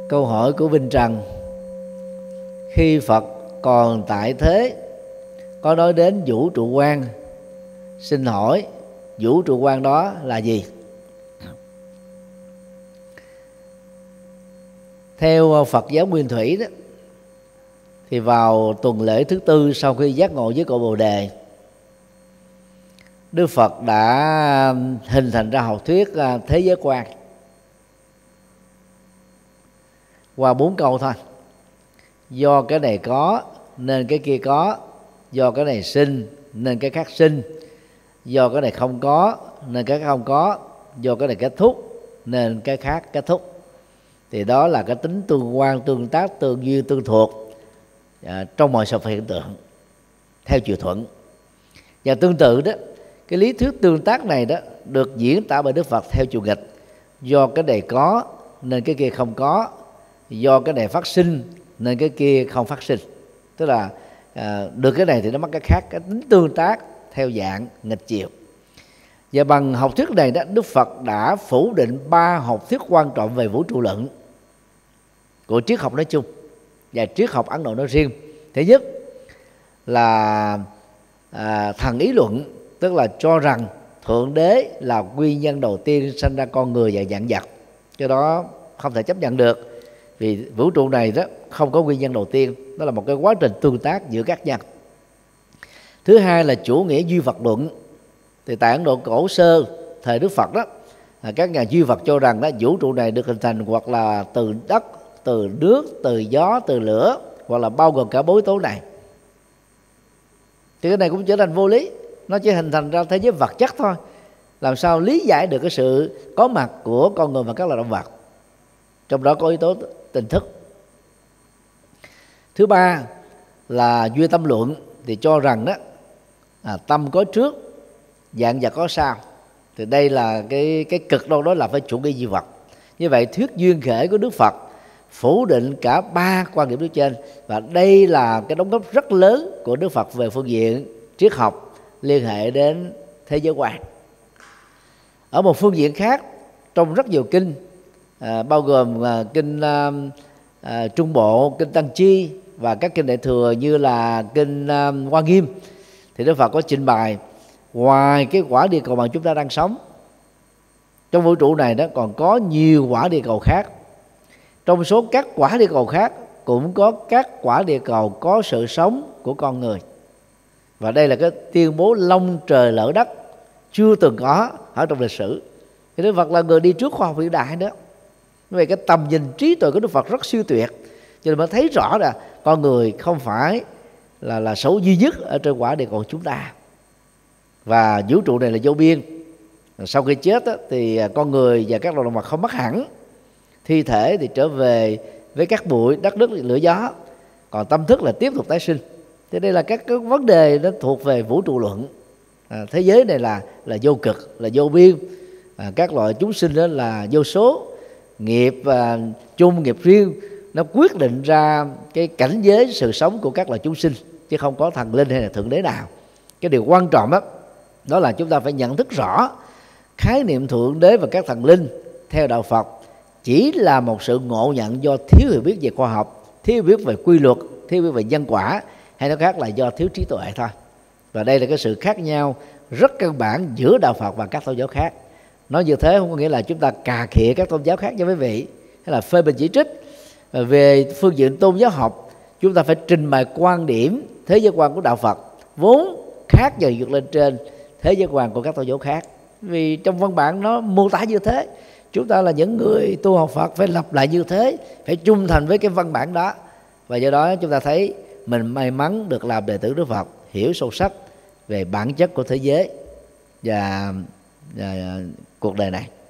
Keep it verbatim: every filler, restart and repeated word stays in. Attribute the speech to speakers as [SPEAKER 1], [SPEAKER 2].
[SPEAKER 1] Câu hỏi của Vinh Trần: khi Phật còn tại thế có nói đến vũ trụ quan, xin hỏi vũ trụ quan đó là gì? Theo Phật giáo Nguyên Thủy đó, thì vào tuần lễ thứ tư sau khi giác ngộ với cội Bồ Đề, Đức Phật đã hình thành ra học thuyết thế giới quan qua bốn câu thôi. Do cái này có nên cái kia có, do cái này sinh nên cái khác sinh, do cái này không có nên cái khác không có, do cái này kết thúc nên cái khác kết thúc. Thì đó là cái tính tương quan, tương tác, tương duyên, tương thuộc à, trong mọi sự hiện tượng theo chiều thuận. Và tương tự đó, cái lý thuyết tương tác này đó được diễn tả bởi Đức Phật theo chiều nghịch. Do cái này có nên cái kia không có, do cái này phát sinh nên cái kia không phát sinh. Tức là à, được cái này thì nó mất cái khác, cái tính tương tác theo dạng nghịch chiều. Và bằng học thuyết này đó, Đức Phật đã phủ định ba học thuyết quan trọng về vũ trụ luận của triết học nói chung và triết học Ấn Độ nói riêng. Thứ nhất là à, thần ý luận, tức là cho rằng Thượng Đế là nguyên nhân đầu tiên sanh ra con người và vạn vật. Do đó không thể chấp nhận được, vì vũ trụ này đó không có nguyên nhân đầu tiên, đó là một cái quá trình tương tác giữa các nhân. Thứ hai là chủ nghĩa duy vật luận. Thì tại Ấn Độ cổ sơ thời Đức Phật đó, các nhà duy vật cho rằng đó vũ trụ này được hình thành hoặc là từ đất, từ nước, từ gió, từ lửa, hoặc là bao gồm cả bốn yếu tố này. Thì cái này cũng trở thành vô lý, nó chỉ hình thành ra thế giới vật chất thôi. Làm sao lý giải được cái sự có mặt của con người và các loài động vật, trong đó có yếu tố tình thức. Thứ ba là duy tâm luận, thì cho rằng đó à, tâm có trước, vạn vật có sau. Thì đây là cái cái cực đoan đó là phải chủ nghĩa duy vật. Như vậy thuyết duyên khể của Đức Phật phủ định cả ba quan điểm nói trên, và đây là cái đóng góp rất lớn của Đức Phật về phương diện triết học liên hệ đến thế giới quan. Ở một phương diện khác, trong rất nhiều kinh à, bao gồm à, kinh à, à, Trung Bộ, kinh Tăng Chi và các kinh Đại Thừa như là kinh à, Hoa Nghiêm, thì Đức Phật có trình bày ngoài cái quả địa cầu mà chúng ta đang sống, trong vũ trụ này đó còn có nhiều quả địa cầu khác. Trong số các quả địa cầu khác cũng có các quả địa cầu có sự sống của con người. Và đây là cái tuyên bố long trời lở đất chưa từng có ở trong lịch sử. Thì Đức Phật là người đi trước khoa học hiện đại đó. Vì cái tầm nhìn trí tuệ của Đức Phật rất siêu tuyệt, cho nên mới thấy rõ là con người không phải là là số duy nhất ở trên quả địa cầu chúng ta, và vũ trụ này là vô biên. Sau khi chết đó, thì con người và các loài động vật không mất hẳn, thi thể thì trở về với các bụi, đất nước, lửa gió, còn tâm thức là tiếp tục tái sinh. Thế đây là các cái vấn đề nó thuộc về vũ trụ luận. À, thế giới này là là vô cực, là vô biên. À, các loại chúng sinh đó là vô số, nghiệp à, chung, nghiệp riêng, nó quyết định ra cái cảnh giới sự sống của các loài chúng sinh, chứ không có thần linh hay là thượng đế nào. Cái điều quan trọng đó, đó là chúng ta phải nhận thức rõ khái niệm thượng đế và các thần linh theo đạo Phật chỉ là một sự ngộ nhận do thiếu hiểu biết về khoa học, thiếu hiểu biết về quy luật, thiếu hiểu biết về nhân quả, hay nói khác là do thiếu trí tuệ thôi. Và đây là cái sự khác nhau rất căn bản giữa đạo Phật và các tôn giáo khác. Nói như thế không có nghĩa là chúng ta cà khịa các tôn giáo khác nha quý vị, hay là phê bình chỉ trích. Về phương diện tôn giáo học, chúng ta phải trình bày quan điểm thế giới quan của đạo Phật vốn khác và vượt lên trên thế giới quan của các tôn giáo khác. Vì trong văn bản nó mô tả như thế, chúng ta là những người tu học Phật phải lặp lại như thế, phải trung thành với cái văn bản đó. Và do đó chúng ta thấy mình may mắn được làm đệ tử Đức Phật, hiểu sâu sắc về bản chất của thế giới và, và cuộc đời này.